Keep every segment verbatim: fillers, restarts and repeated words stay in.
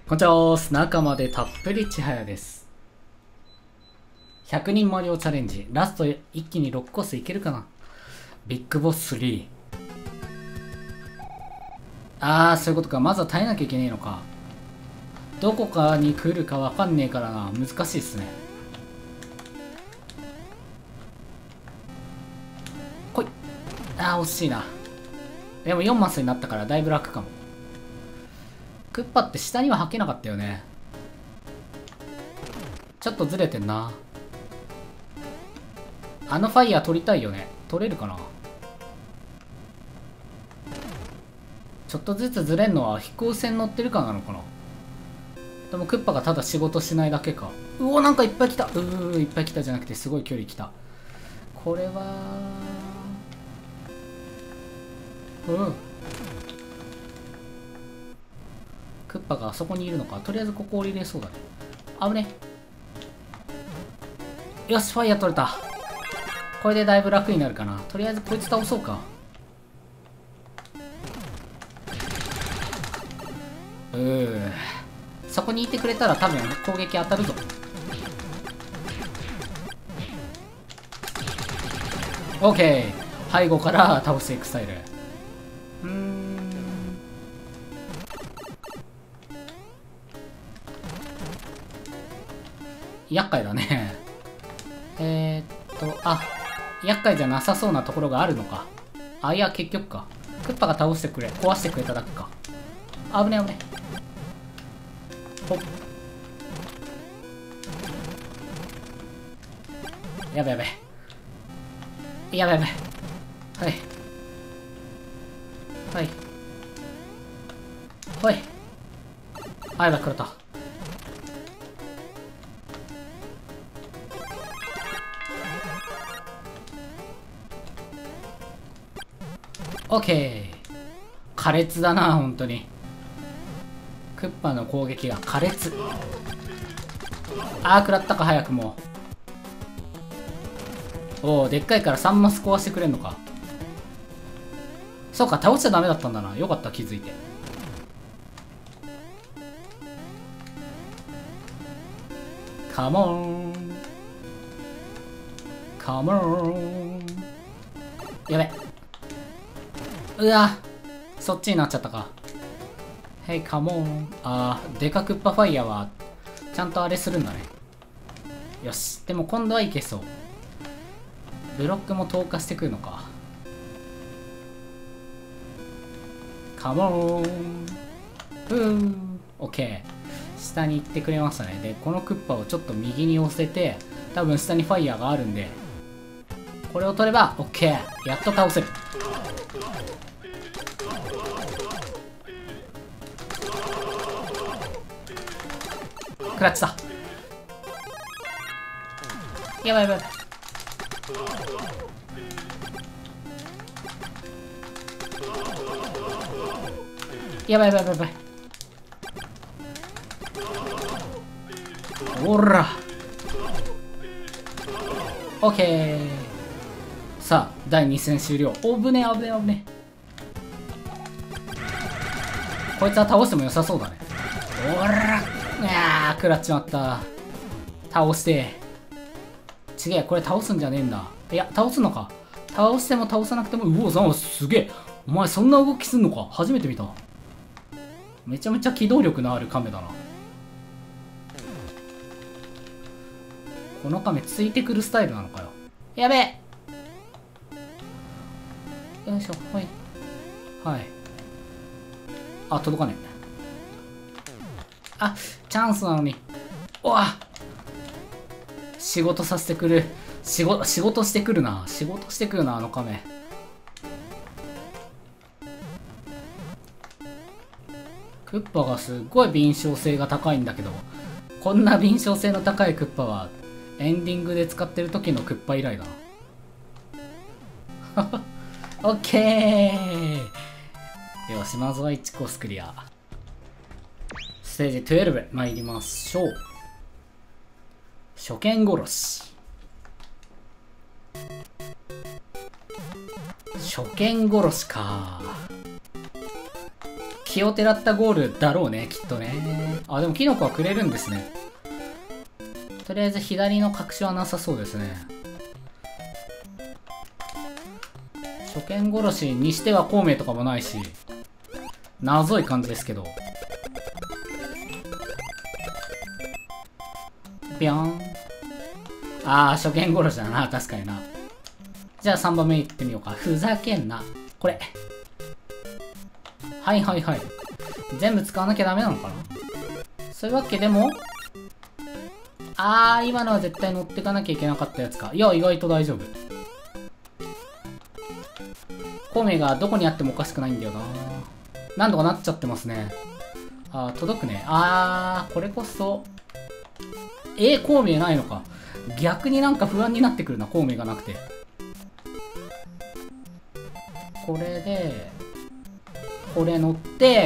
こんにちは、仲間でたっぷりちはやです。ひゃくにんマリオチャレンジ、ラスト一気にろっコースいけるかな。ビッグボススリー。あー、そういうことか。まずは耐えなきゃいけねえのか。どこかに来るかわかんねえからな。難しいっすね。来い。あー、惜しいな。でもよんマスになったからだいぶ楽かも。クッパって下には履けなかったよね。ちょっとずれてんな。あのファイヤー取りたいよね。取れるかな。ちょっとずつずれんのは飛行船乗ってるかなのかな。でもクッパがただ仕事しないだけか。うお、なんかいっぱい来た。うー、いっぱい来たじゃなくてすごい距離来た。これはうんクッパがあそこにいるのか。とりあえずここ降りれそうだね。危ね。よし、ファイヤー取れた。これでだいぶ楽になるかな。とりあえずこいつ倒そうか。うー、そこにいてくれたら多分攻撃当たるぞ。オーケー、背後から倒していくスタイル。うーん、厄介だね。えーっと、あ、厄介じゃなさそうなところがあるのか。あ、いや、結局か。クッパが倒してくれ、壊してくれただけか。危ね危ね。ほっ。やべやべ。やべやべ。はい。はい。ほい。あ、やばい、食らった。オッケー。苛烈だな、本当に。クッパの攻撃が苛烈。あー、食らったか、早くも。おお、でっかいからさんマス壊してくれんのか。そうか、倒しちゃダメだったんだな。よかった、気づいて。カモンカモン。やべ。うわ、そっちになっちゃったか。ヘイカモン。あー、デカクッパファイヤーはちゃんとあれするんだね。よし、でも今度はいけそう。ブロックも投下してくるのか。カモン。ふー、オッケー。下に行ってくれましたね。で、このクッパをちょっと右に寄せて、多分下にファイヤーがあるんで、これを取ればオッケー。やっと倒せる。クラッチだ。やばいやばいやばい。やばいやばいやばいやばい。おら。オッケー。さあ、だいに戦終了。おぶねあぶねあぶね。こいつは倒しても良さそうだね。おら。いやー、食らっちまった。倒して。ちげえ、これ倒すんじゃねえんだ。いや、倒すのか。倒しても倒さなくても、うお、ざんすげえ。お前そんな動きすんのか。初めて見た。めちゃめちゃ機動力のあるカメだな。このカメついてくるスタイルなのかよ。やべえ。よいしょ、はい。はい。あ、届かねえ。あ、チャンスなのに。おわ、仕事させてくる。仕事、仕事してくるな。仕事してくるな、あのカメ。クッパがすっごい敏捷性が高いんだけど、こんな敏捷性の高いクッパは、エンディングで使ってる時のクッパ以来だな。オッケー。よし、まずはいちコースクリア。ステージじゅうに参りましょう。初見殺し。初見殺しか。 気をてらったゴールだろうね、きっとね。あ、でもキノコはくれるんですね。とりあえず左の隠しはなさそうですね。初見殺しにしては孔明とかもないし、謎い感じですけど。ぴょん。あー、初見殺しだな、確かにな。じゃあさんばんめいってみようか。ふざけんな。これ。はいはいはい。全部使わなきゃダメなのかな。そういうわけでも、あー、今のは絶対乗ってかなきゃいけなかったやつか。いや、意外と大丈夫。孔明がどこにあってもおかしくないんだよな。なんとかなっちゃってますね。あー、届くね。あー、これこそ。えー、孔明ないのか。逆になんか不安になってくるな、孔明がなくて。これで、これ乗って、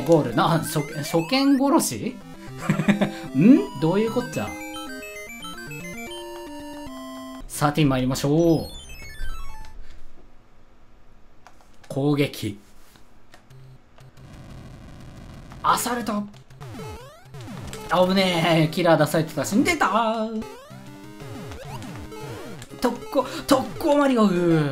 ゴール。な、初、初見殺しんどういうこっちゃ。さて参りましょう。攻撃。アサルト。危ねえ。キラー出されてたし。出たー。特攻、特攻マリオグ。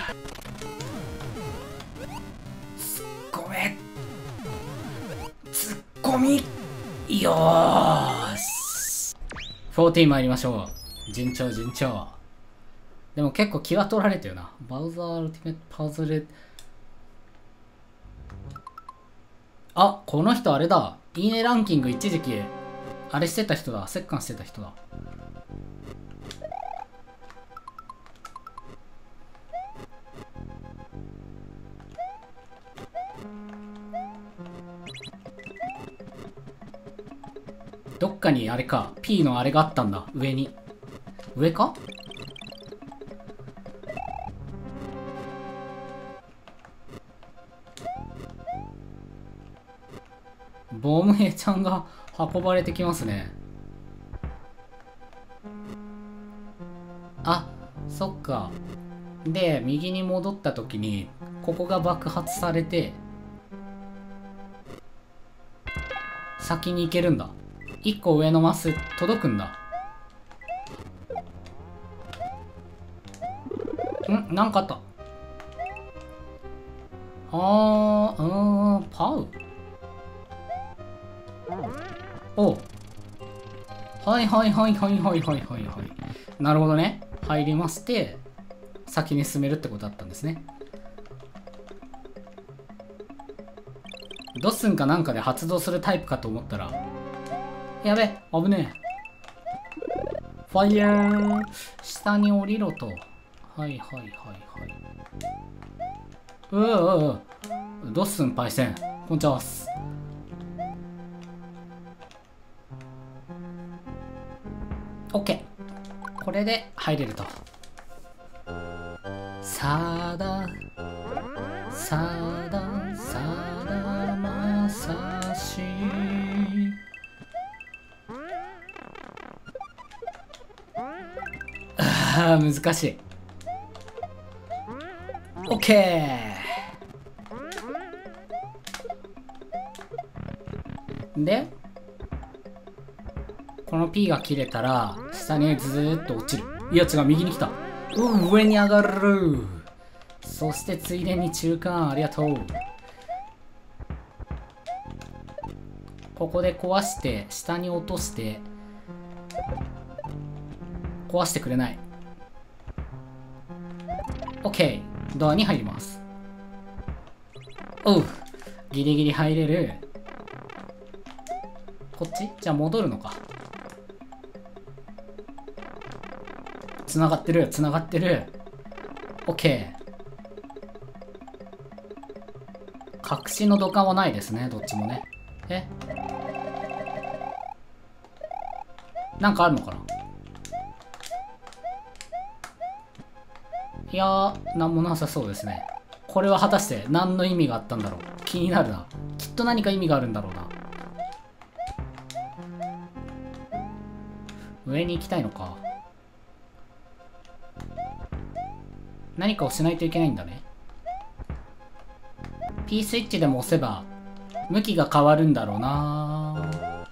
ツッコめ。ツッコミ。よーし。じゅうよん参りましょう。順調順調。でも結構気は取られてるな。バウザーアルティメットパズル。あ、この人あれだ。いいねランキング一時期、あれしてた人だ。折檻してた人だ。どっかにあれか。P のあれがあったんだ。上に。上か？ボムヘイちゃんが運ばれてきますね。あ、そっか。で、右に戻った時に、ここが爆発されて、先に行けるんだ。一個上のマス届くんだ。ん？なんかあった。あー、うーん、パウお、はいはいはいはいはいはいはいはい。なるほどね。入りまして、先に進めるってことだったんですね。ドッスンかなんかで発動するタイプかと思ったら、やべ、危ねえ。ファイヤー。下に降りろと。はいはいはいはい。うーうードッスンパイセン。こんちはっす。オッケー。これで入れると。さだ、さだ、さだまさし。あー、難しい。オッケー。で、この P が切れたら、下にずーっと落ちる。いや違う、右に来た。うん、上に上がる。そしてついでに中間、ありがとう。ここで壊して、下に落として、壊してくれない。OK。ドアに入ります。おう。ギリギリ入れる。こっち？じゃあ戻るのか。繋がってる、繋がってる。OK。隠しの土管はないですね、どっちもね。え？なんかあるのかな？いやー、なんもなさそうですね。これは果たして何の意味があったんだろう。気になるな。きっと何か意味があるんだろうな。上に行きたいのか。何かをしないといけないんだね。P スイッチでも押せば向きが変わるんだろうな。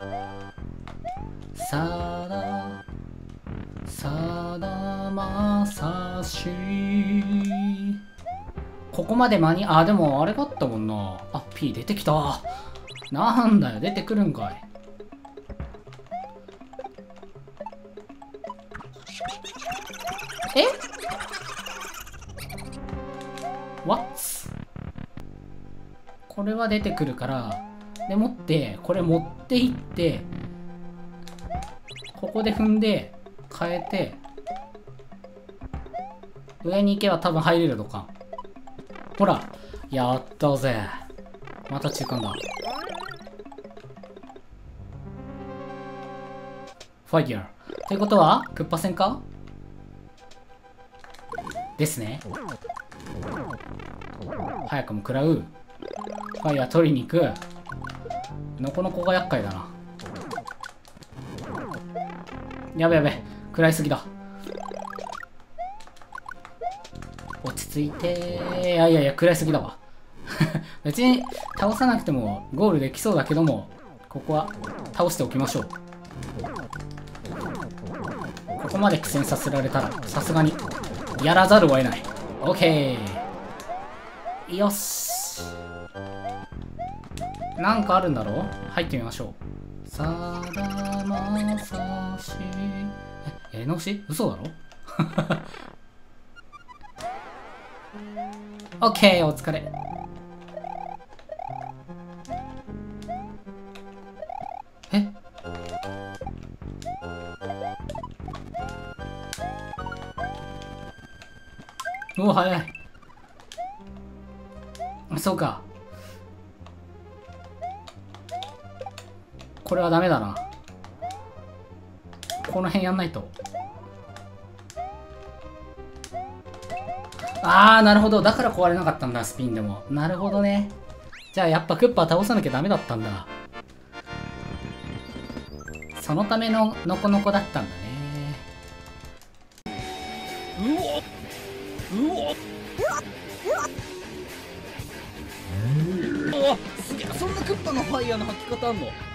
さださだまさし、ここまで間に、あ、でもあれがあったもんな。あ、P 出てきた。なんだよ、出てくるんかい。え ?What? これは出てくるから、でもって、これ持っていって、ここで踏んで、変えて、上に行けば多分入れるのか。ほら、やったぜ。また中間だ。ファイヤー。ということは、クッパ戦かですね。早くも食らう。ファイヤー取りに行く。のこのこが厄介だな。やべやべ、食らいすぎだ。落ち着いて。いやいやいや、食らいすぎだわ。別に倒さなくてもゴールできそうだけども、ここは倒しておきましょう。ここまで苦戦させられたらさすがにやらざるを得ない。 OK、 よし。なんかあるんだろう。入ってみましょう。さだまさし、え、やり直し？嘘だろ。オッケー、お疲れ。え？おお、早い。そうか。これはダメだな。この辺やんないと。あー、なるほど。だから壊れなかったんだ、スピンでも。なるほどね。じゃあやっぱクッパ倒さなきゃダメだったんだ。そのためのノコノコだったんだね。 うおっうおっうわすげえ、そんなクッパのファイヤーの吐き方あんの？